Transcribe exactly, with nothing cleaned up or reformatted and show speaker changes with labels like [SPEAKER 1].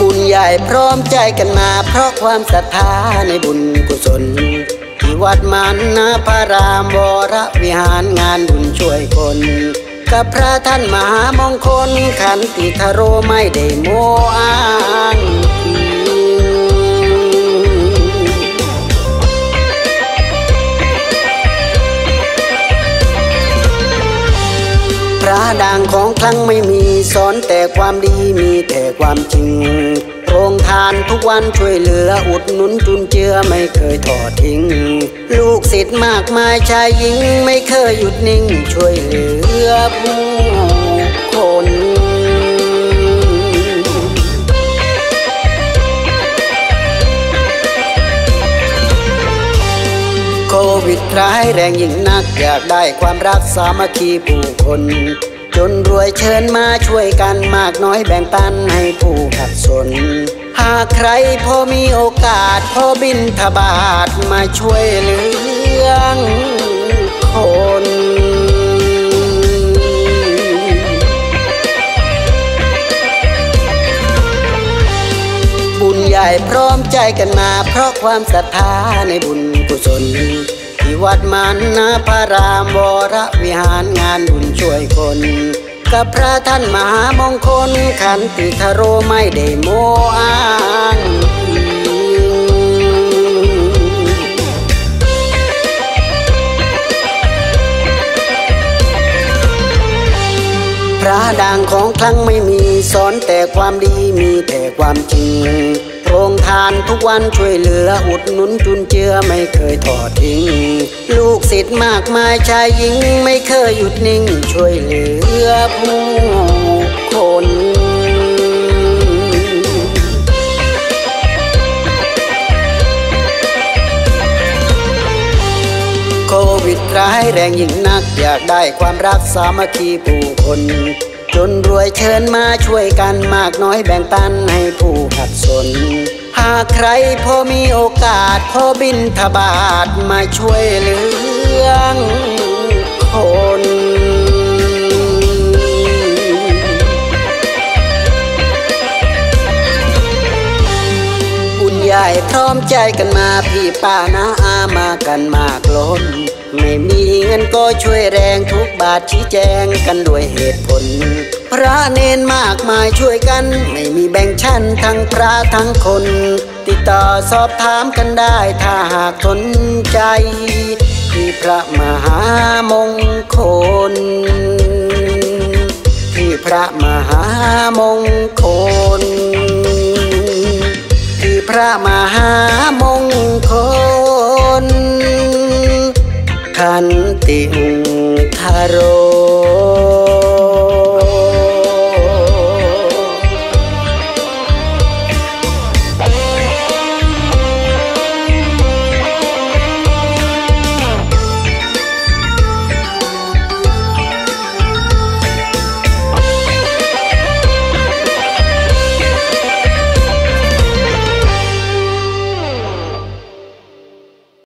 [SPEAKER 1] บุญใหญ่พร้อมใจกันมาเพราะความศรัทธาในบุญกุศลที่วัดมันนาพระรามวรวิหารงานบุญช่วยคนกับพระท่านมหามงคลขันติทโรไม่ได้โมอ้างพระดังของครั้งไม่มีสอนแต่ความดีมีแต่ความจริงโรงทานทุกวันช่วยเหลืออุดหนุนจุนเจือไม่เคยทอดทิ้งลูกศิษย์มากมายชายหญิงไม่เคยหยุดนิ่งช่วยเหลือผู้คนโควิดร้ายแรงยิ่งนักอยากได้ความรักสามัคคีผู้คนจนรวยเชิญมาช่วยกันมากน้อยแบ่งปันให้ผู้ขัดสนหากใครพอมีโอกาสพอบิณฑบาตมาช่วยเหลือคนบุญใหญ่พร้อมใจกันมาเพราะความศรัทธาในบุญกุศลที่วัดมันนาพระรามวรวิหารงานบุญช่วยคนกับพระท่านมหามงคลขันติทโรไม่ได้โมอ้างพระดังของครั้งไม่มีสอนแต่ความดีมีแต่ความจริงโรงทานทุกวันช่วยเหลืออุดหนุนจุนเจือไม่เคยทอดทิ้งลูกศิษย์มากมายชายหญิงไม่เคยหยุดนิ่งช่วยเหลือผู้คนโควิดร้ายแรงยิ่งนักอยากได้ความรักสามัคคีผู้คนจนรวยเชิญมาช่วยกันมากน้อยแบ่งปันให้ผู้ขัดสนหากใครพอมีโอกาสพอบิณฑบาตมาช่วยเหลือคนบุญใหญ่พร้อมใจกันมาพี่ป้าน้าอามากันมากล้นไม่มีเงินก็ช่วยแรงทุกบาทชี้แจงกันด้วยเหตุผลพระเนนมากมายช่วยกันไม่มีแบ่งชั้นทั้งพระทั้งคนติดต่อสอบถามกันได้ถ้าหากสนใจที่พระมหามงคลที่พระมหามงคลที่พระมหามงคลขันติทโร